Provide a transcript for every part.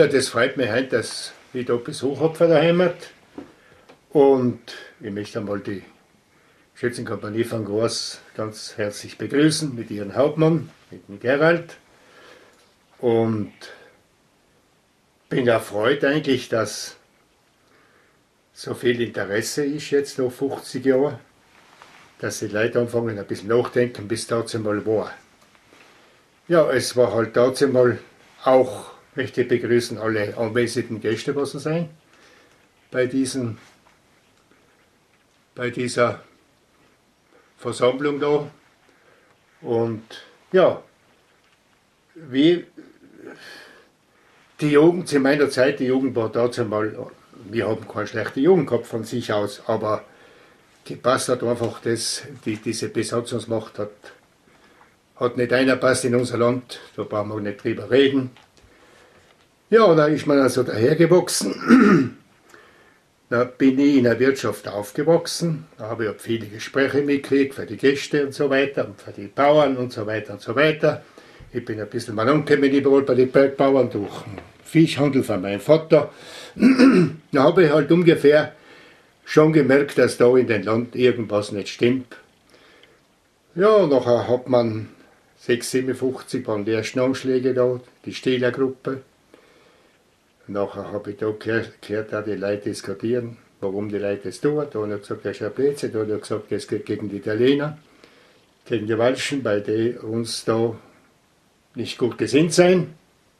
Ja, das freut mich heute, dass ich da Besuch habe von der Heimat. Und ich möchte einmal die Schützenkompanie von Gros ganz herzlich begrüßen mit ihrem Hauptmann, mit dem Gerald. Und bin erfreut eigentlich, dass so viel Interesse ist jetzt nach 50 Jahren, dass die Leute anfangen ein bisschen nachdenken, bis dazu mal war. Ja, es war halt dazu mal auch, möchte ich begrüßen alle anwesenden Gäste, was sein, bei dieser Versammlung da. Und ja, wie die Jugend zu meiner Zeit, die Jugend war dazu mal, wir haben keine schlechte Jugend gehabt von sich aus, aber gepasst hat einfach diese Besatzungsmacht hat nicht einer passt in unser Land, da brauchen wir nicht drüber reden. Ja, da ist man also dahergewachsen. Da bin ich in der Wirtschaft aufgewachsen, da habe ich viele Gespräche mitgekriegt für die Gäste und so weiter und für die Bauern und so weiter und so weiter. Ich bin ein bisschen mal angekommen überall bei den Bergbauern durch den Fischhandel von meinem Vater. Da habe ich halt ungefähr schon gemerkt, dass da in dem Land irgendwas nicht stimmt. Ja, nachher hat man 657 waren die ersten Anschläge da, die Stehlergruppe. Nachher habe ich da gehört, dass die Leute diskutieren, warum die Leute das tun. Da hat er gesagt, das ist ein Blödsinn. Da hat er gesagt, das geht gegen die Italiener, gegen die Welschen, weil die uns da nicht gut gesinnt sein.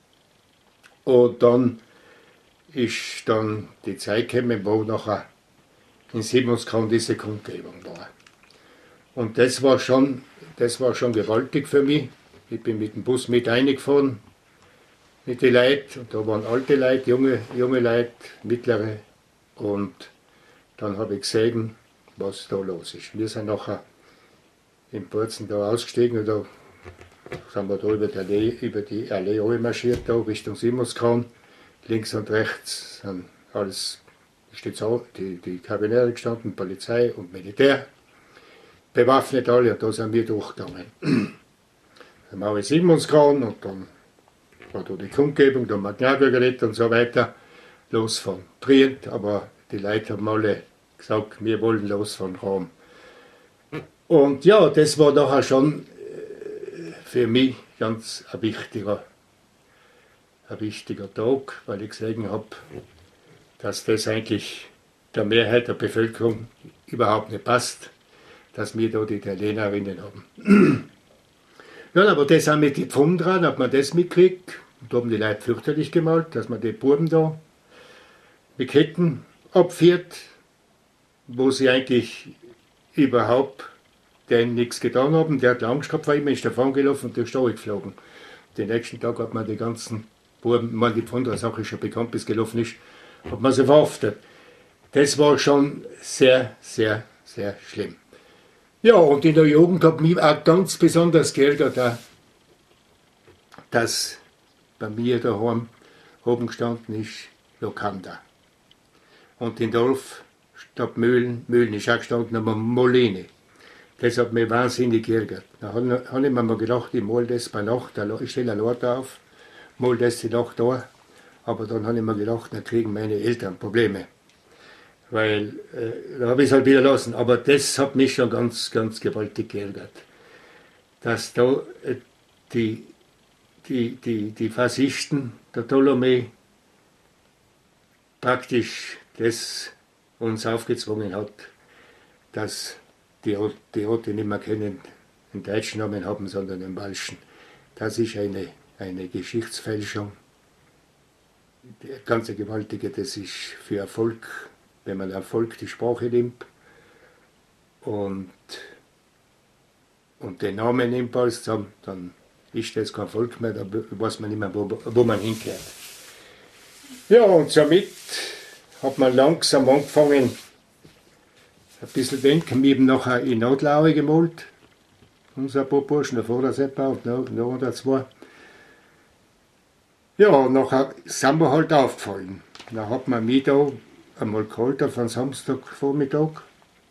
Und dann ist dann die Zeit gekommen, wo nachher in Simonskorn diese Kundgebung war. Und das war schon gewaltig für mich. Ich bin mit dem Bus mit reingefahren, mit den Leuten. Und da waren alte Leute, junge Leute, mittlere. Und dann habe ich gesehen, was da los ist. Wir sind nachher in Bozen da ausgestiegen und da sind wir da über die Allee marschiert, da Richtung Simonskorn. Links und rechts sind alles, steht die Karabiniere gestanden, Polizei und Militär. Bewaffnet alle und da sind wir durchgegangen. Dann haben wir Simonskorn und dann war da die Kundgebung, da haben wir Gnagel geredet und so weiter. Los von Trient, aber die Leute haben alle gesagt, wir wollen los von Rom. Und ja, das war nachher schon für mich ganz ein wichtiger Tag, weil ich gesehen habe, dass das eigentlich der Mehrheit der Bevölkerung überhaupt nicht passt, dass wir da die Italienerinnen haben. Ja, aber das auch mit den Pfunden dran, hat man das mitgekriegt. Da haben die Leute fürchterlich gemalt, dass man die Buben da mit Ketten abführt, wo sie eigentlich überhaupt denen nichts getan haben. Der hat Angst gehabt, war immer ist davon gelaufen und durch den Stall geflogen. Den nächsten Tag hat man die ganzen Buben, man die Pfundra Sache schon bekannt, bis gelaufen ist, hat man sie verhaftet. Das war schon sehr, sehr, sehr schlimm. Ja, und in der Jugend hat mich auch ganz besonders geärgert, dass bei mir daheim oben gestanden ist Locanda. Und in Dorf statt Mühlen ist auch gestanden, aber Moline. Das hat mich wahnsinnig geärgert. Da habe ich mir mal gedacht, ich mal das bei Nacht, ich stelle ein Lot auf, mal das die Nacht da. Aber dann habe ich mir gedacht, dann kriegen meine Eltern Probleme. Weil, da habe ich es halt wieder lassen. Aber das hat mich schon ganz, ganz gewaltig geärgert. Dass da die Faschisten, der Ptolemy, praktisch das uns aufgezwungen hat, dass die Orte nicht mehr können den deutschen Namen haben, sondern den welschen. Das ist eine Geschichtsfälschung. Der ganze Gewaltige, das ist für Erfolg, wenn man Erfolg die Sprache nimmt und den Namen nimmt als zusammen, dann ist das kein Volk mehr, da weiß man nicht mehr, wo man hinkehrt. Ja, und somit hat man langsam angefangen, ein bisschen denken, wir haben nachher in Notlaue gemalt, unser paar Burschen, der Vordersepper und noch oder zwei. Ja, und nachher sind wir halt aufgefallen. Dann hat man mich da einmal geholt auf einen Samstagvormittag,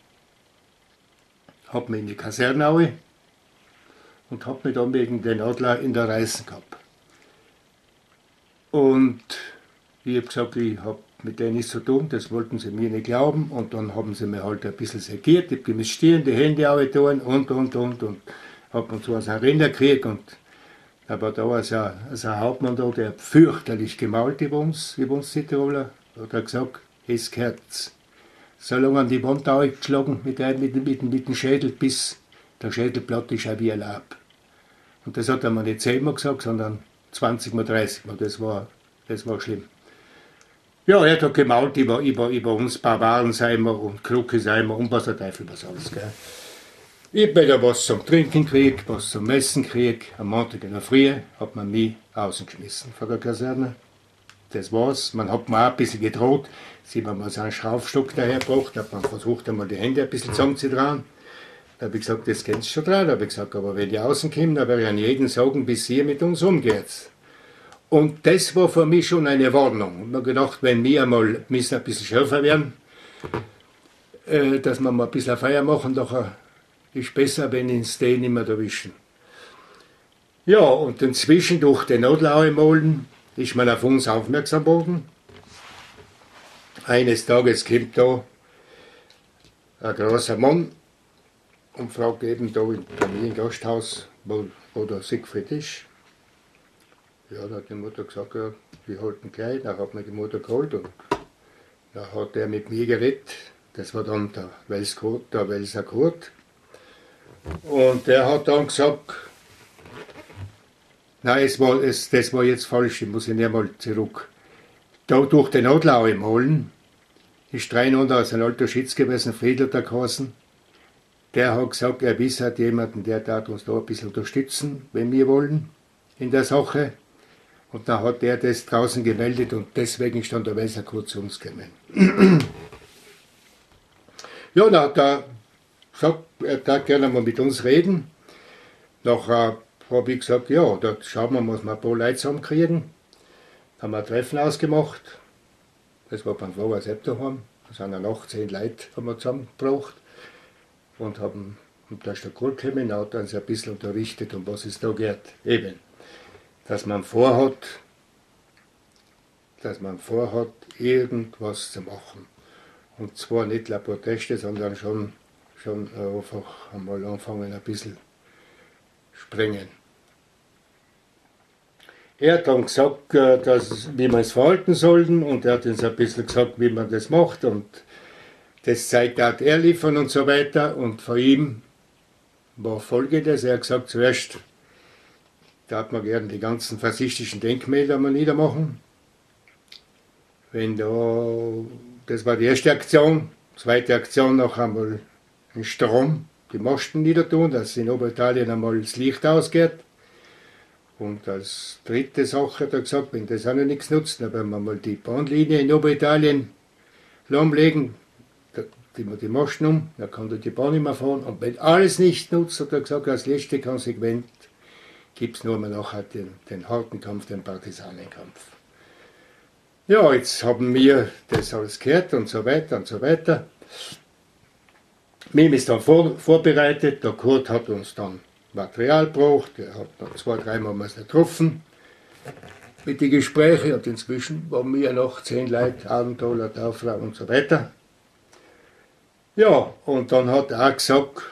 hat mich in die Kaserne und hat mich dann wegen den Adler in der Reißen gehabt. Und Ich habe gesagt, ich habe mit denen nichts zu tun, das wollten sie mir nicht glauben. Und dann haben sie mir halt ein bisschen segiert, ich habe mich stehen, die Hände aufgetan und habe uns so aus einem Rinder gekriegt. Und aber da war so ein Hauptmann da, der fürchterlich gemalt über uns Tiroler. Da hat er gesagt, es gehört so lange an die Wand aufgeschlagen mit dem Schädel, bis der Schädel platt ist, auch wie ein Laub. Und das hat er mir nicht 10 Mal gesagt, sondern 20 Mal, 30 Mal. Das war schlimm. Ja, er hat gemalt über uns Barbaren seien wir und Kluge seien wir und was der Teufel was alles. Gell. Ich habe wieder was zum Trinken gekriegt, was zum Essen gekriegt. Am Montag in der Früh hat man mich rausgeschmissen von der Kaserne. Das war's. Man hat mir auch ein bisschen gedroht. Sie haben mir so einen Schraubstock dahergebracht, hat man versucht, einmal die Hände ein bisschen zusammenzutragen. Da habe ich gesagt, das kennst du schon dran. Da habe ich gesagt, aber wenn die außen kommen, dann werde ich an jeden sagen, bis ihr mit uns umgeht. Und das war für mich schon eine Warnung. Und ich habe gedacht, wenn wir einmal müssen ein bisschen schärfer werden, dass wir mal ein bisschen Feier machen, doch ist besser, wenn uns die nicht mehr erwischen. Ja, und inzwischen durch den Notlaue-Molen ist man auf uns aufmerksam geworden. Eines Tages kommt da ein großer Mann und fragt eben da im Familiengasthaus, wo der Siegfried ist. Ja, da hat die Mutter gesagt, ja, wir halten gleich. Dann hat mir die Mutter geholt und dann hat er mit mir geredet. Das war dann der Welser Kurt. Und der hat dann gesagt, nein, das war jetzt falsch, ich muss ich nicht mal zurück. Da durch den Adlau im Holen ist rein aus ein alter Schütz gewesen, Friedler der Kassen. Der hat gesagt, er wisse hat jemanden, der darf uns da ein bisschen unterstützen, wenn wir wollen, in der Sache. Und dann hat er das draußen gemeldet und deswegen stand der Welser Kurt zu uns gekommen. Ja, dann hat er gesagt, er darf gerne mal mit uns reden. Nachher habe ich gesagt, ja, da schauen wir, muss man ein paar Leute zusammenkriegen. Da haben wir ein Treffen ausgemacht. Das war beim Flauer Sepp daheim. Da sind dann 18 Leute haben wir zusammengebracht. Und da ist der Kurt gekommen, der hat uns ein bisschen unterrichtet, um was es da geht. Eben, dass man vorhat, irgendwas zu machen. Und zwar nicht la Proteste, sondern schon einfach einmal anfangen, ein bisschen sprengen. Er hat dann gesagt, wie wir uns verhalten sollten und er hat uns ein bisschen gesagt, wie man das macht und das Zeug hat er liefern und so weiter. Und von ihm war Folgendes, er hat gesagt, zuerst da hat man gerne die ganzen faschistischen Denkmäler mal niedermachen. Das war die erste Aktion. Zweite Aktion noch einmal den Strom, die Masten niedertun, dass in Oberitalien einmal das Licht ausgeht. Und als dritte Sache hat er gesagt, wenn das auch noch nichts nutzt, dann werden wir mal die Bahnlinie in Oberitalien lahmlegen, die Masten um, dann kann die Bahn nicht mehr fahren. Und wenn alles nichts nutzt, hat er gesagt, als letzte Konsequenz gibt es nur mehr nachher den harten Kampf, den Partisanenkampf. Ja, jetzt haben wir das alles gehört und so weiter und so weiter. Wir ist dann vorbereitet, der Kurt hat uns dann Material gebraucht, er hat noch 2, 3 Mal getroffen mit den Gesprächen und inzwischen waren wir noch 10 Leute, Abenteurer, Taufra und so weiter. Ja, und dann hat er auch gesagt,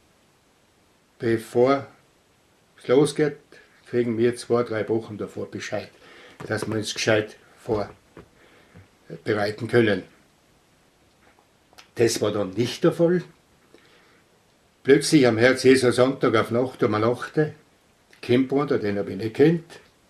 bevor es losgeht, kriegen wir 2, 3 Wochen davor Bescheid, dass wir uns gescheit vorbereiten können. Das war dann nicht der Fall. Plötzlich am Herz-Jesu-Sonntag auf Nacht um 8 kommt einer, den habe ich nicht kennt,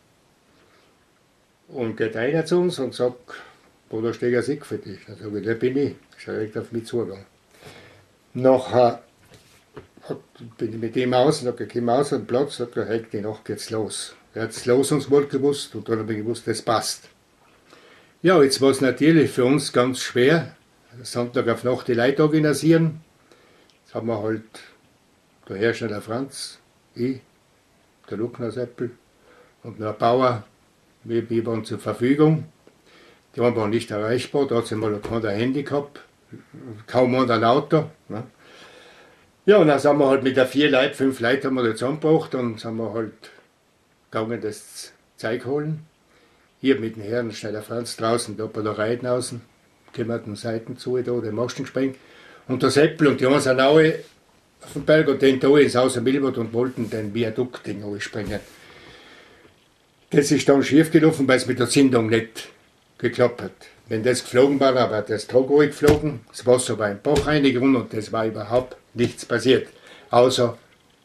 und geht einer zu uns und sagt, Bruder Steger Siegfried ist. Dann sage ich, der bin ich, ist direkt auf mich zugegangen. Nachher bin ich mit ihm aus, und ich komme aus am Platz, und er sagt, die Nacht geht's los. Er hat das Losungswort gewusst, und dann habe ich gewusst, das passt. Ja, jetzt war es natürlich für uns ganz schwer, Sonntag auf Nacht die Leute organisieren. Jetzt haben wir halt der Herrscher, der Franz, ich, der Luckner Seppel und noch ein Bauer, wir waren zur Verfügung. Die waren nicht erreichbar, da hat sie mal keiner ein Handy gehabt, kaum ein Auto. Ne? Ja, und dann sind wir halt mit der 4 Leute, 5 Leute haben wir da zusammengebracht und sind wir halt gegangen, das Zeug holen. hier mit den Herren schnell der Franz draußen, da bei der Reiten außen, können wir den Seiten zu, da, den Masten gesprengt. Und der Seppel und die anderen sind alle auf dem Berg und den da ins Haus Milbert und wollten den Viadukt-Ding sprengen. Das ist dann schief gelaufen, weil es mit der Zündung nicht geklappt hat. Wenn das geflogen war, aber das Tag ruhig geflogen, das Wasser war im Bach reingerungen und das war überhaupt nichts passiert. Außer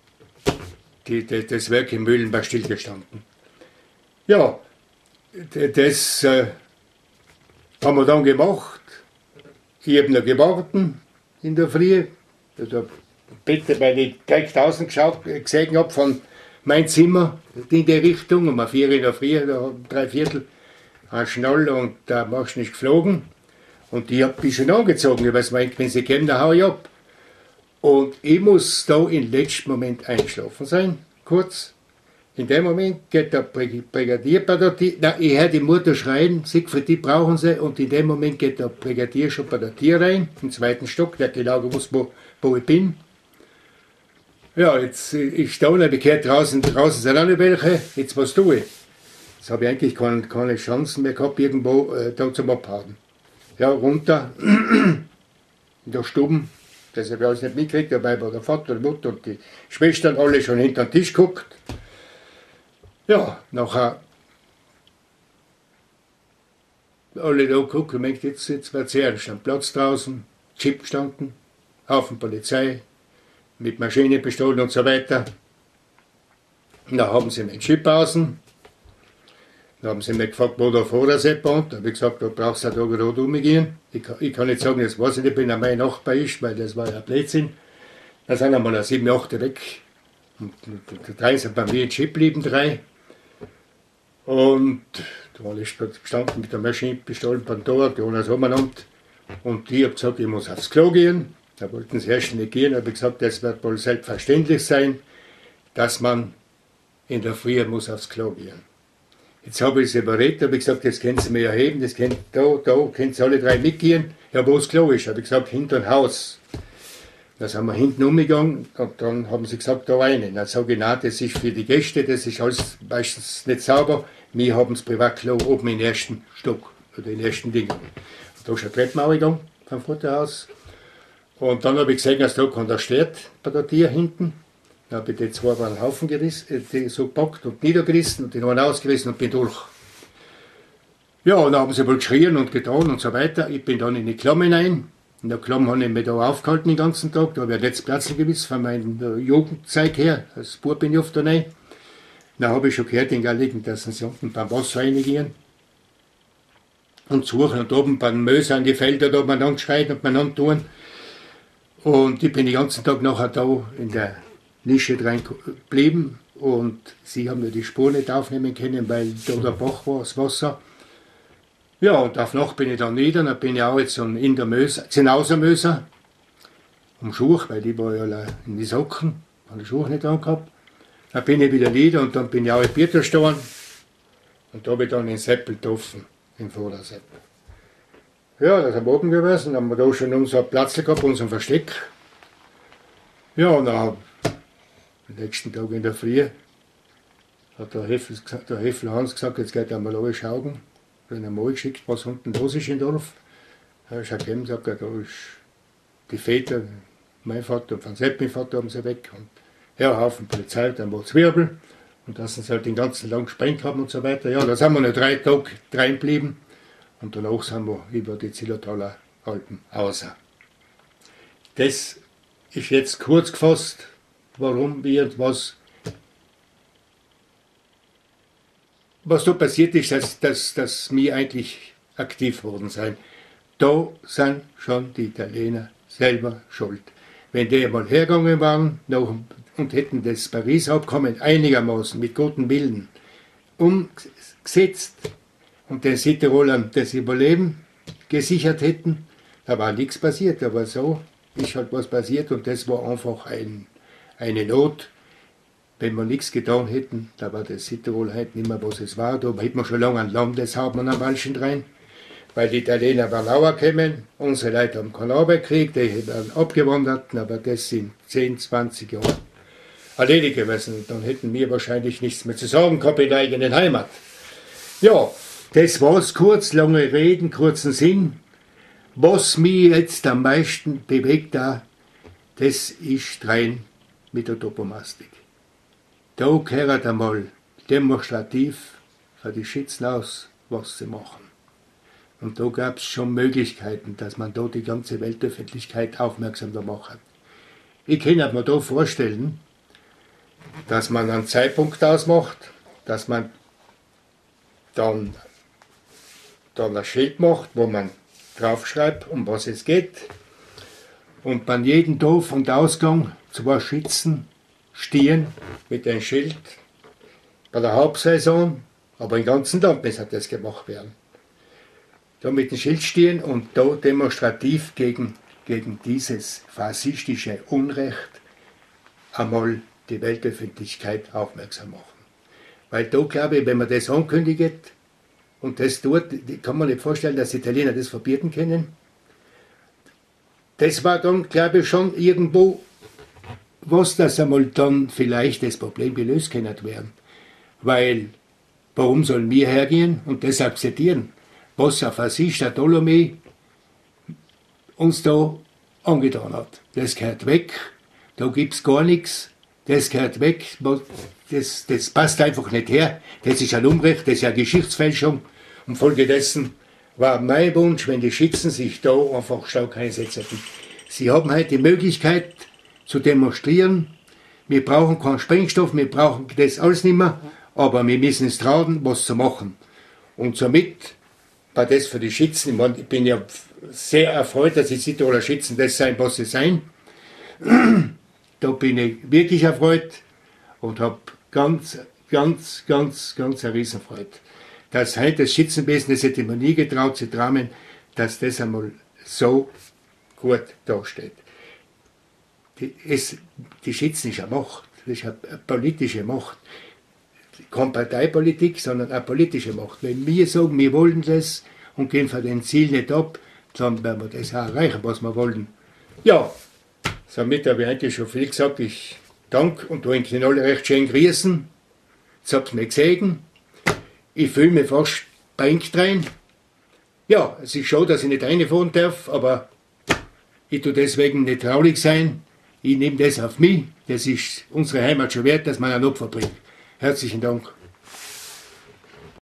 das Werk in Mühlen war stillgestanden. Ja, das haben wir dann gemacht. Ich habe noch gewartet in der Früh. Also bitte, weil ich gleich draußen gesehen habe von meinem Zimmer in die Richtung, um 4 Uhr in der Früh, da 3/4, ein Schnall und da machst du nicht geflogen. Und ich habe ein bisschen angezogen, weil es meint, wenn sie kommen, dann hau ich ab. Und ich muss da im letzten Moment eingeschlafen sein, kurz. In dem Moment geht der Brigadier bei der Tür, nein, ich höre die Mutter schreien, Siegfried, die brauchen sie, und in dem Moment geht der Brigadier schon bei der Tür rein, im 2. Stock, der genau gewusst, wo ich bin. Ja, jetzt, ich stehe und habe gehört, draußen sind auch noch welche, jetzt was tue ich? Jetzt habe ich eigentlich keine Chancen mehr gehabt, irgendwo da zum Abhauen. Ja, runter, in der Stube, das habe ich alles nicht mitgekriegt, dabei war der Vater, die Mutter und die Schwestern alle schon hinter den Tisch geguckt. Ja, nachher alle da geguckt und denkt, jetzt wird es ernst. Am Platz draußen, Jeep gestanden, Haufen Polizei, mit Maschinenpistolen und so weiter. Da haben sie meinen Jeep außen. Da haben sie mich gefragt, wo der Vordersepp wohnt. Da habe ich gesagt, da brauchst du da gerade rumgehen. Ich kann nicht sagen, das weiß ich nicht, wenn er mein Nachbar ist, weil das war ja Blödsinn. Da sind einmal 7, 8 weg. Und 3 sind bei mir im Jeep geblieben, 3. Und da war ich gestanden mit der Maschinenpistole beim Tor, die haben das umeinander. Und ich habe gesagt, ich muss aufs Klo gehen. Da wollten sie erst nicht gehen, da habe ich gesagt, das wird wohl selbstverständlich sein, dass man in der Früh muss aufs Klo gehen. Jetzt habe ich sie überredet, habe ich gesagt, das können Sie mir erheben, das könnt, da können Sie alle 3 mitgehen. Ja, wo das Klo ist, habe ich gesagt, hinter dem Haus. Da sind wir hinten umgegangen und dann haben sie gesagt, da rein. Dann sage ich, nein, das ist für die Gäste, das ist alles meistens nicht sauber. Wir haben das Privatklo oben im 1. Stock oder im 1. Ding. Und da ist eine Treppe gegangen vom Futterhaus. Und dann habe ich gesehen, dass da keiner steht bei der Tür hinten. Dann habe ich die 2 einen Haufen gerissen, die so gepackt und niedergerissen und den einen ausgerissen und bin durch. Ja, und dann haben sie wohl geschrien und getan und so weiter. Ich bin dann in die Klamm hinein. In der Klamm habe ich mich da aufgehalten den ganzen Tag. Da habe ich jetzt Platz gewiss von meiner Jugendzeit her. Als Bub bin ich oft da rein. Dann habe ich schon gehört in Galligen, dass sie unten beim Wasser reingehen und suchen und oben beim Möse an die Felder da miteinander schreien und miteinander tun. Und ich bin den ganzen Tag nachher da in der Nische drin geblieben und sie haben mir die Spur nicht aufnehmen können, weil da der Bach war, das Wasser. Ja, und auf Nacht bin ich dann nieder, dann bin ich auch jetzt in der Möse, Zinauser Möse, um Schuhe, weil die war ja in die Socken, habe die Schuhe nicht angehabt. Dann bin ich wieder nieder und dann bin ich auch in Pieter gestanden und da habe ich dann den Seppel getroffen, den Vorderseppel. Ja, das ist am Oben gewesen, dann haben wir da schon unseren Platz gehabt, unseren Versteck. Ja, und dann am nächsten Tag in der Früh hat der Heffel Hans gesagt, jetzt geht er mal schauen. Ich habe ihn mal geschickt, was unten los ist im Dorf. Da ist er gekommen und gesagt, da ist die Väter, mein Vater und von Sepp, mein Vater, haben sie weg. Und ja, Haufen Polizei, dann war Zwirbel. Und dass sie halt den ganzen lang gesprengt haben und so weiter. Ja, da sind wir noch 3 Tage reingeblieben. Und danach sind wir über die Zillertaler Alpen raus. Das ist jetzt kurz gefasst, warum, wie und was da passiert ist, dass wir eigentlich aktiv worden sind. Da sind schon die Italiener selber schuld. Wenn die einmal hergegangen waren und hätten das Paris-Abkommen einigermaßen mit gutem Willen umgesetzt und den Südtirolern das Überleben gesichert hätten, da war nichts passiert. Aber so ist halt was passiert und das war einfach eine Not. Wenn wir nichts getan hätten, da war das Südtirol heute nicht mehr, was es war. Da hätten wir schon lange einen Landeshauptmann am Walschen rein, weil die Italiener waren auch gekommen. Unsere Leute haben keine Arbeit gekriegt, die waren abgewandert, aber das sind 10, 20 Jahre erledigt gewesen. Dann hätten wir wahrscheinlich nichts mehr zu sagen gehabt in der eigenen Heimat. Ja, Das war's kurz, lange Reden, kurzen Sinn. Was mich jetzt am meisten bewegt da, das ist rein mit der Topomastik. Da gehört einmal demonstrativ für die Schützen aus, was sie machen. Und da gab es schon Möglichkeiten, dass man da die ganze Weltöffentlichkeit aufmerksam da macht. Ich kann mir da vorstellen, dass man einen Zeitpunkt ausmacht, dass man dann ein Schild macht, wo man draufschreibt, um was es geht. Und bei jedem Dorf und Ausgang 2 Schützen stehen mit einem Schild. Bei der Hauptsaison, aber im ganzen Land muss das gemacht werden. Da mit dem Schild stehen und da demonstrativ gegen dieses faschistische Unrecht einmal die Weltöffentlichkeit aufmerksam machen. Weil da glaube ich, wenn man das ankündigt und das tut, kann man nicht vorstellen, dass die Italiener das verbieten können. Das war dann, glaube ich, schon irgendwo was, das einmal dann vielleicht das Problem gelöst können werden. Weil, warum sollen wir hergehen und das akzeptieren? Was ein Faschist, der Tolomei, uns da angetan hat. Das gehört weg, da gibt es gar nichts, das gehört weg, das passt einfach nicht her, das ist ein Unrecht, das ist eine Geschichtsfälschung. Und folgedessen war mein Wunsch, wenn die Schützen sich da einfach stark einsetzen. Sie haben heute die Möglichkeit zu demonstrieren, wir brauchen keinen Sprengstoff, wir brauchen das alles nicht mehr, aber wir müssen es trauen, was zu machen. Und somit war das für die Schützen, ich bin ja sehr erfreut, dass die Südtiroler Schützen das sein, was sie sein. Da bin ich wirklich erfreut und habe ganz eine Riesenfreude. Dass heute das Schützenwesen, das hätte man nie getraut zu träumen, dass das einmal so gut dasteht. Die Schützen ist eine Macht, das ist eine politische Macht. Keine Parteipolitik, sondern eine politische Macht. Wenn wir sagen, wir wollen das und gehen von dem Ziel nicht ab, dann werden wir das auch erreichen, was wir wollen. Ja, somit habe ich eigentlich schon viel gesagt. Ich danke und wünsche Ihnen alle recht schön grüßen. Jetzt habt ihr mich gesehen. Ich fühle mich fast beingt rein. Ja, es ist schade, dass ich nicht reinfahren darf, aber ich tue deswegen nicht traurig sein. Ich nehme das auf mich. Das ist unsere Heimat schon wert, dass man ein Opfer bringt. Herzlichen Dank.